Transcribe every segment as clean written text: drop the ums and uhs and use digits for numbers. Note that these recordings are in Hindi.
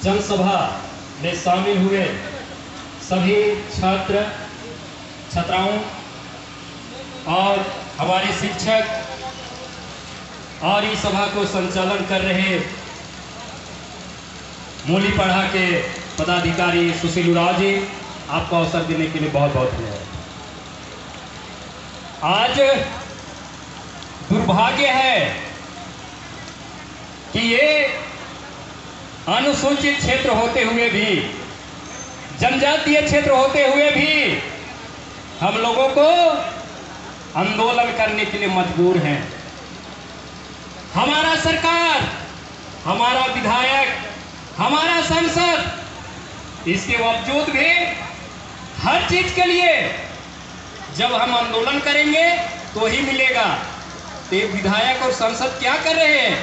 जनसभा में शामिल हुए सभी छात्र छात्राओं और हमारे शिक्षक और इस सभा को संचालन कर रहे मूलीपड़ा के पदाधिकारी सुशील उराव जी, आपको अवसर देने के लिए बहुत बहुत धन्यवाद। आज दुर्भाग्य है कि ये अनुसूचित क्षेत्र होते हुए भी, जनजातीय क्षेत्र होते हुए भी हम लोगों को आंदोलन करने के लिए मजबूर हैं। हमारा सरकार, हमारा विधायक, हमारा संसद इसके बावजूद भी हर चीज के लिए जब हम आंदोलन करेंगे तो ही मिलेगा। तो विधायक और संसद क्या कर रहे हैं?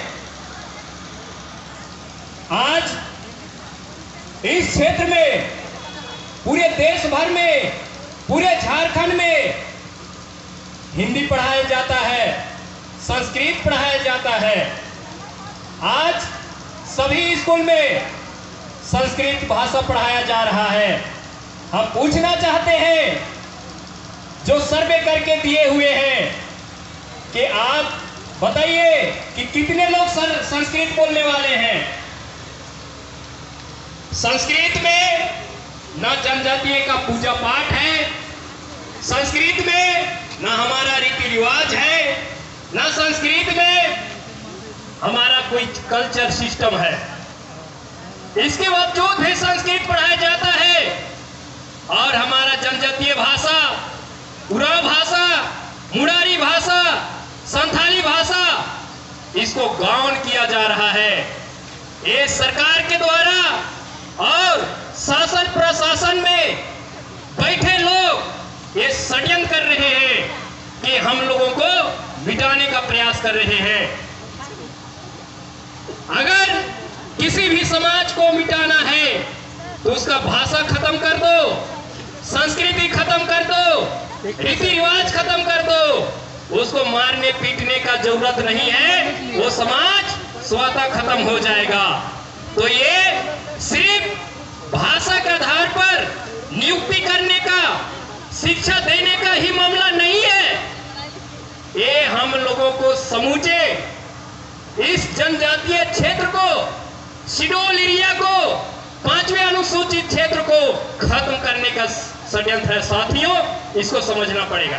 आज इस क्षेत्र में, पूरे देश भर में, पूरे झारखंड में हिंदी पढ़ाया जाता है, संस्कृत पढ़ाया जाता है। आज सभी स्कूल में संस्कृत भाषा पढ़ाया जा रहा है। हम पूछना चाहते हैं, जो सर्वे करके दिए हुए हैं, कि आप बताइए कि कितने लोग संस्कृत बोलने वाले हैं? संस्कृत में ना जनजातीय का पूजा पाठ है, संस्कृत में ना हमारा रीति रिवाज है, ना संस्कृत में हमारा कोई कल्चर सिस्टम है। इसके बावजूद भी संस्कृत पढ़ाया जाता है और हमारा जनजातीय भाषा, उराव भाषा, मुरारी भाषा, संथाली भाषा, इसको गौण किया जा रहा है। ये सरकार के द्वारा और शासन प्रशासन में बैठे लोग ये षड्यंत्र कर रहे हैं कि हम लोगों को मिटाने का प्रयास कर रहे हैं। अगर किसी भी समाज को मिटाना है तो उसका भाषा खत्म कर दो, संस्कृति खत्म कर दो, रीति रिवाज खत्म कर दो, उसको मारने पीटने का जरूरत नहीं है, वो समाज स्वतः खत्म हो जाएगा। तो ये सिर्फ भाषा के आधार पर नियुक्ति करने का, शिक्षा देने का ही मामला नहीं है। ये हम लोगों को समूचे इस जनजातीय क्षेत्र को, शेड्यूल एरिया को, 5वें अनुसूचित क्षेत्र को खत्म करने का षड्यंत्र है। साथियों, इसको समझना पड़ेगा।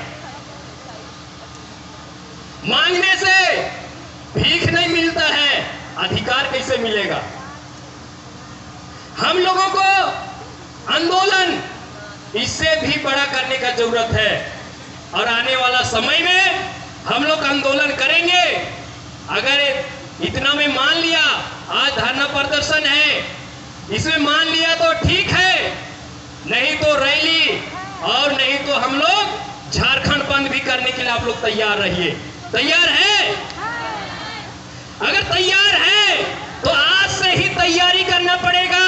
मांगने से भीख नहीं मिलता है, अधिकार कैसे मिलेगा? हम लोगों को आंदोलन इससे भी बड़ा करने का जरूरत है और आने वाला समय में हम लोग आंदोलन करेंगे। अगर इतना में मान लिया, आज धरना प्रदर्शन है, इसमें मान लिया तो ठीक है, नहीं तो रैली और नहीं तो हम लोग झारखंड बंद भी करने के लिए आप लोग तैयार रहिए। तैयार है? अगर तैयार है तो आज से ही तैयारी करना पड़ेगा।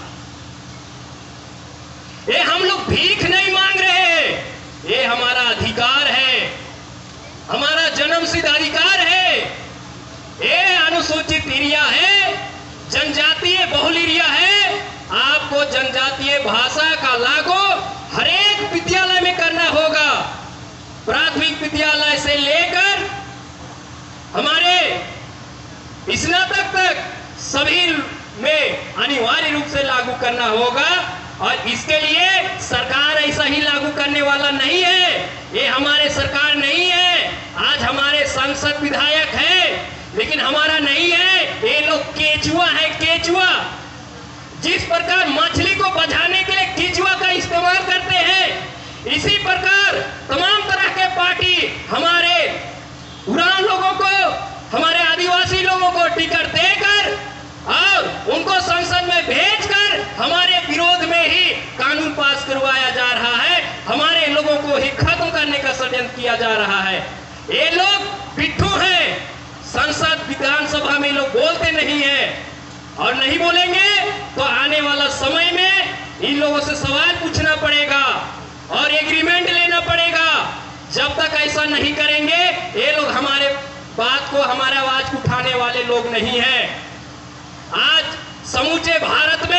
ये हम लोग भीख नहीं मांग रहे, ये हमारा अधिकार है, हमारा जन्मसिद्ध अधिकार है। ये अनुसूचित एरिया है, जनजातीय बहुल एरिया है। आपको जनजातीय भाषा का लागू हर एक विद्यालय में करना होगा, प्राथमिक विद्यालय से लेकर हमारे स्नातक तक सभी में अनिवार्य रूप से लागू करना होगा। और इसके लिए सरकार ऐसा ही लागू करने वाला नहीं है, ये हमारे सरकार नहीं है। आज हमारे सांसद विधायक है, लेकिन हमारा नहीं है। ये लोग केचुआ है, केचुआ। जिस प्रकार मछली को बझाने के लिए केचुआ का इस्तेमाल करते हैं, इसी प्रकार तमाम तरह के पार्टी हमारे उराव लोगों को, हमारे आदिवासी लोगों को टिकट देकर और उनको संसद में भेजकर हमारे विरोध में ही कानून पास करवाया जा रहा है, हमारे लोगों को ही खत्म करने का षड्यंत्र किया जा रहा है। ये लोग पिट्ठू हैं, संसद विधानसभा में लोग बोलते नहीं है और नहीं बोलेंगे तो आने वाला समय में इन लोगों से सवाल पूछना पड़ेगा और एग्रीमेंट लेना पड़ेगा। जब तक ऐसा नहीं करेंगे, ये लोग हमारे बात को, हमारे आवाज को उठाने वाले लोग नहीं हैं। आज समूचे भारत में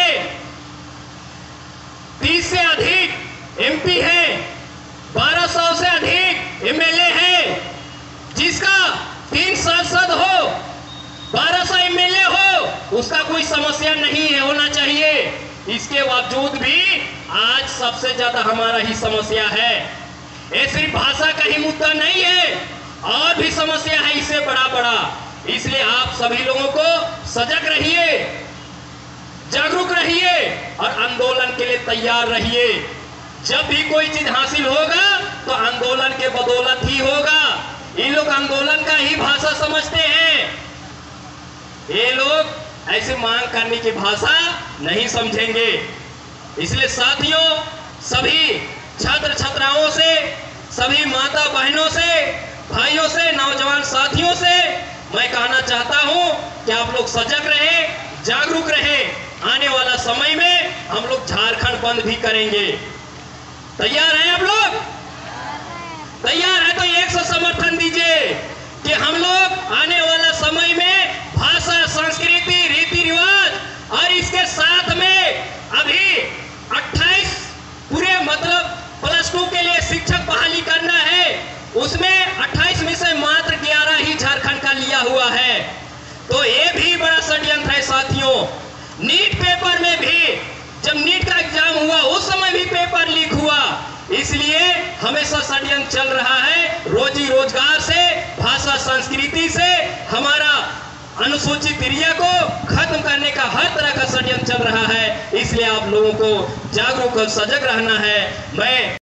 उसका कोई समस्या नहीं है, होना चाहिए। इसके बावजूद भी आज सबसे ज्यादा हमारा ही समस्या है। ये सिर्फ भाषा का ही मुद्दा नहीं है, और भी समस्या है इससे बड़ा बड़ा। इसलिए आप सभी लोगों को सजग रहिए, जागरूक रहिए और आंदोलन के लिए तैयार रहिए। जब भी कोई चीज हासिल होगा तो आंदोलन के बदौलत ही होगा। इन लोग आंदोलन का ही भाषा समझते हैं, ये लोग ऐसे मांग करने की भाषा नहीं समझेंगे। इसलिए साथियों, सभी छात्र छात्राओं से, सभी माता बहनों से, भाइयों से, नौजवान साथियों से मैं कहना चाहता हूं कि आप लोग सजग रहे, जागरूक रहे। आने वाला समय में हम लोग झारखंड बंद भी करेंगे। तैयार हैं आप लोग? तैयार है तो एक से समर्थन दीजिए कि हम लोग आने वाला समय में भाषा, संस्कृति, रीति रिवाज और इसके साथ में अभी 28 पूरे मतलब +2 के लिए शिक्षक बहाली करना है। उसमें 28 में से मात्र 11 ही झारखंड का लिया हुआ है। तो ये भी बड़ा षड्यंत्र है साथियों। नीट पेपर में भी, जब नीट का एग्जाम हुआ उस समय भी पेपर लीक हुआ। इसलिए हमेशा षड्यंत्र चल रहा है। रोजी रोजगार से, भाषा संस्कृति से हमारा अनुसूचित एरिया को खत्म करने का हर तरह का षड्यंत्र चल रहा है। इसलिए आप लोगों को जागरूक और सजग रहना है। मैं